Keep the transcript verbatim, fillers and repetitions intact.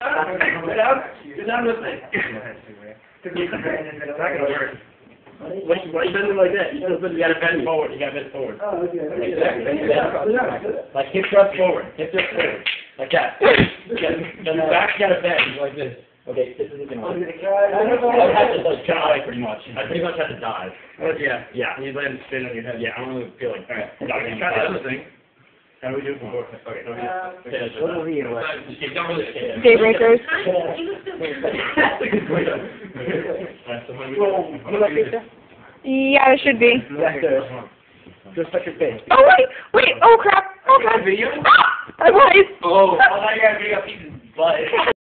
Get down. Get down with me. It's not gonna work. Why are you bending like that? You gotta bend forward. You gotta bend forward. Oh, okay. Like that. Like hip thrust forward. Hip thrust forward. Like that. Then the back gotta bend like this. Okay, this isn't gonna work. I had to like die pretty much. I pretty much had to die. Yeah. Yeah. You let him spin on your head. Yeah. I don't really feel like. All right. Now we can try the other thing. How do we do it before? Okay. Don't do it. What will be your Don't really skate. Daybreakers. Yeah, it should be. Yes, sir. Just touch your face. Oh wait, wait, oh crap, oh crap. Video? Ah, I was. Oh, I thought you were gonna get a piece of butt.